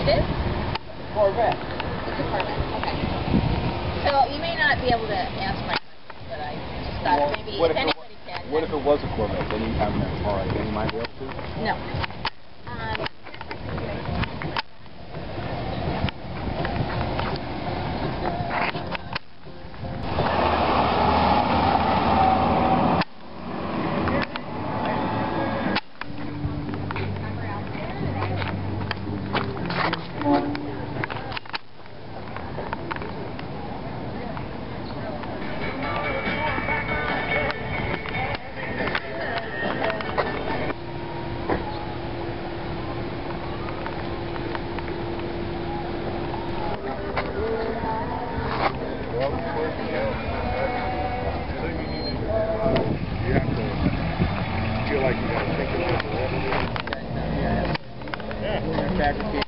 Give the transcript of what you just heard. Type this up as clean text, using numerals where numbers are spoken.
It is? Corvette. It's a Corvette. Okay. So you may not be able to answer my question, but I just thought Well, maybe what if if anybody can. What if it was a Corvette? Then you have that car, then you might be able to? No. Feel like you gotta think of it. Yeah.